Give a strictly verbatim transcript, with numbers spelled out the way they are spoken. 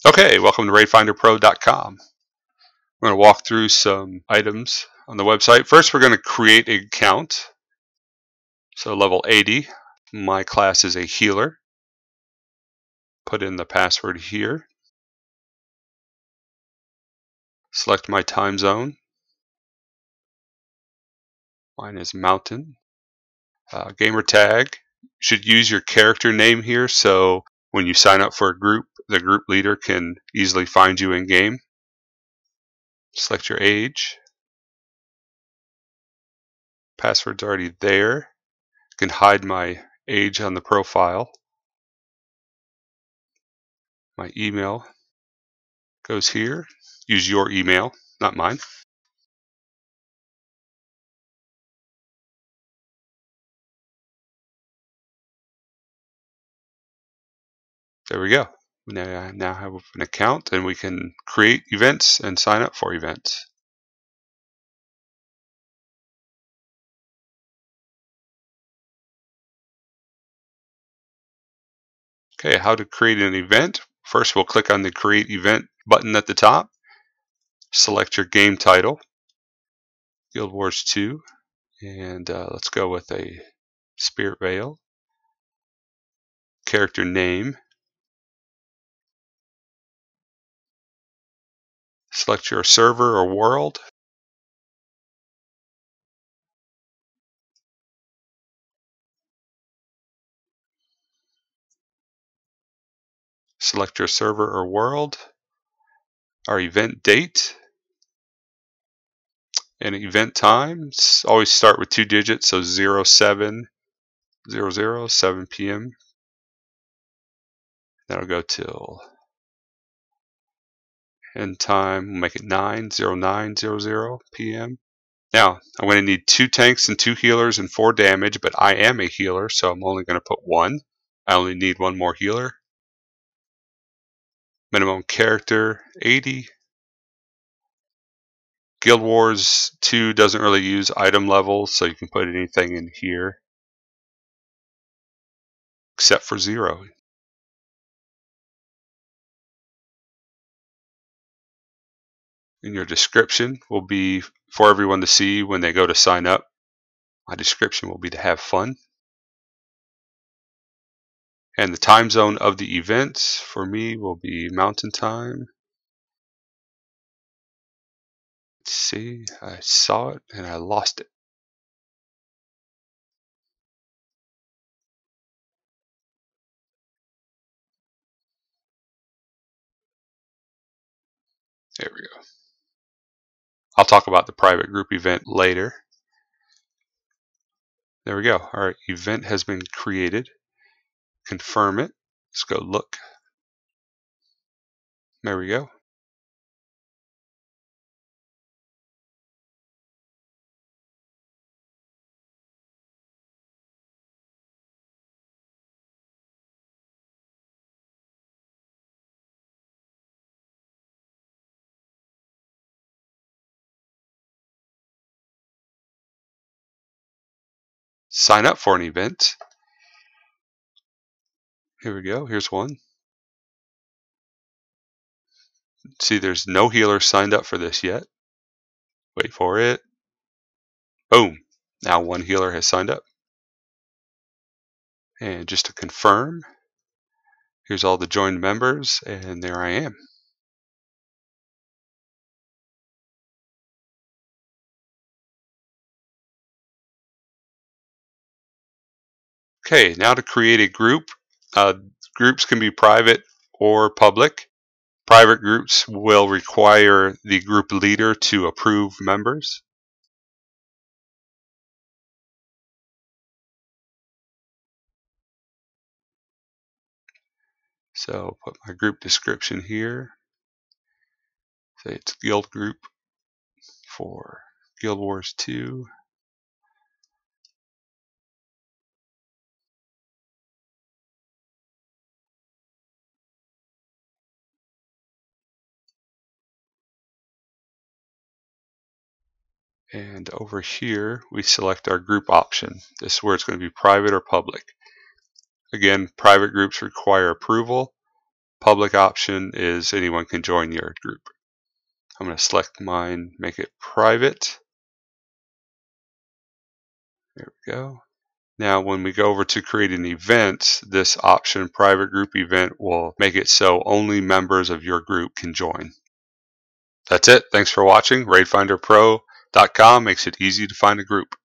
Okay, welcome to raid finder pro dot com. We're going to walk through some items on the website. First, we're going to create an account. So level eighty, my class is a healer. Put in the password here. Select my time zone. Mine is mountain. Uh, gamer tag. You should use your character name here, so when you sign up for a group, the group leader can easily find you in game. Select your age. Password's already there. I can hide my age on the profile. My email goes here. Use your email, not mine. There we go. Now I now have an account and we can create events and sign up for events. Okay, how to create an event. First, we'll click on the Create Event button at the top. Select your game title, Guild Wars two, and uh, let's go with a Spirit Vale. Character name. Select your server or world. Select your server or world. Our event date. And event times. Always start with two digits, so zero seven zero zero, seven P M That'll go till end time. We'll make it nine zero nine zero zero P M Now, I'm going to need two tanks and two healers and four damage, but I am a healer, so I'm only going to put one. I only need one more healer. Minimum character, eighty. Guild Wars two doesn't really use item levels, so you can put anything in here except for zero. And your description will be for everyone to see when they go to sign up. My description will be to have fun. And the time zone of the events for me will be mountain time. Let's see, I saw it and I lost it. There we go. I'll talk about the private group event later. There we go. Our event has been created. Confirm it. Let's go look. There we go. Sign up for an event. Here we go. Here's one. See, there's no healer signed up for this yet. Wait for it. Boom. Now one healer has signed up. And just to confirm, here's all the joined members, and there I am. Okay, now to create a group. Uh, groups can be private or public. Private groups will require the group leader to approve members. So put my group description here. Say it's guild group for Guild Wars two. And over here, we select our group option. This is where it's going to be private or public. Again, private groups require approval. public option is anyone can join your group. I'm going to select mine, make it private. There we go. Now when we go over to create an event, this option, private group event, will make it so only members of your group can join. That's it. Thanks for watching. Raid Finder Pro dot com makes it easy to find a group.